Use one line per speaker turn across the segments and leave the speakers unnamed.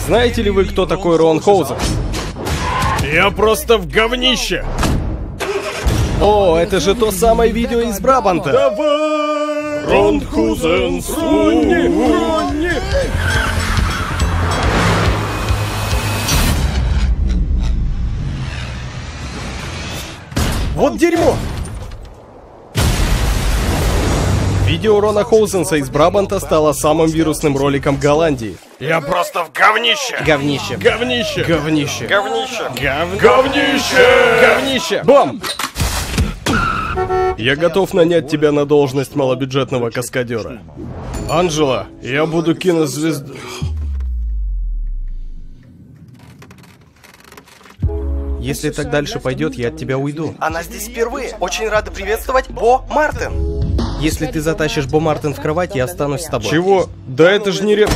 Знаете ли вы, кто такой Рон Хоузен?
Я просто в говнище.
О, это же то самое видео из Брабанта.
Давай! Рон Хоузен, Ронни!
Вот дерьмо! Видео Рона Хоузенса из Брабанта стало самым вирусным роликом Голландии.
Я просто в говнище.
Говнище.
Говнище.
Говнище.
Говнище. Говнище.
Говнище. Бом! Я готов нанять тебя на должность малобюджетного каскадера. Анжела, я буду кинозвездой. Если так дальше пойдет, я от тебя уйду.
Она здесь впервые. Очень рада приветствовать Бо Мартин.
Если ты затащишь Бо Мартин в кровать, я останусь с тобой.
Чего? Да это же не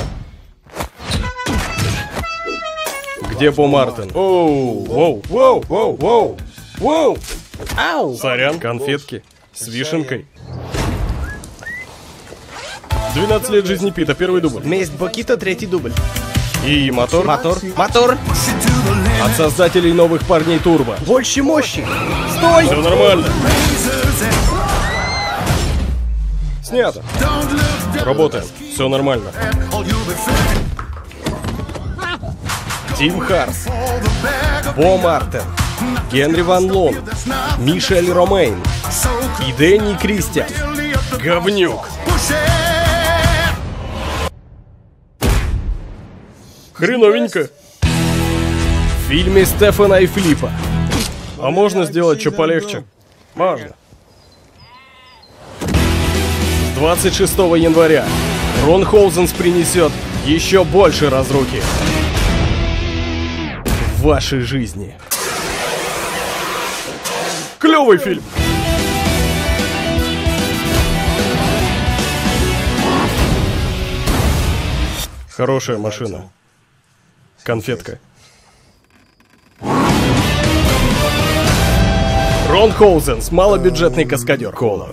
Где Бо Мартин?
Оу, воу, воу, воу, воу, воу.
Ау!
Сорян, конфетки с вишенкой. 12 лет жизни Пита, первый дубль.
Месть Бокита, третий дубль.
И мотор.
Мотор.
От создателей новых парней Турбо.
Больше мощи. Стой!
Все нормально. Снято. Работаем. Все нормально.
Тим Харс. Бо Мартин. Генри Ван Лон. Мишель Ромейн. И Дэнни Кристиан.
Говнюк. Хреновенько.
В фильме Стефана и Филиппа.
А можно сделать что полегче? Можно.
26 января Рон Хоузенс принесет еще больше разруки в вашей жизни.
Клевый фильм. Хорошая машина. Конфетка.
Рон Хоузенс, малобюджетный каскадер.
Кола.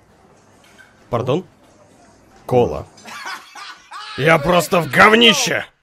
Пардон?
Кола. Я просто в говнище.